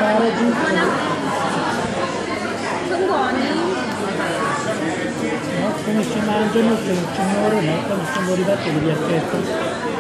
mangiare, giusto? Sono buoni? No, come si mangiano, se il signore, no, quando sono arrivati li aspetto.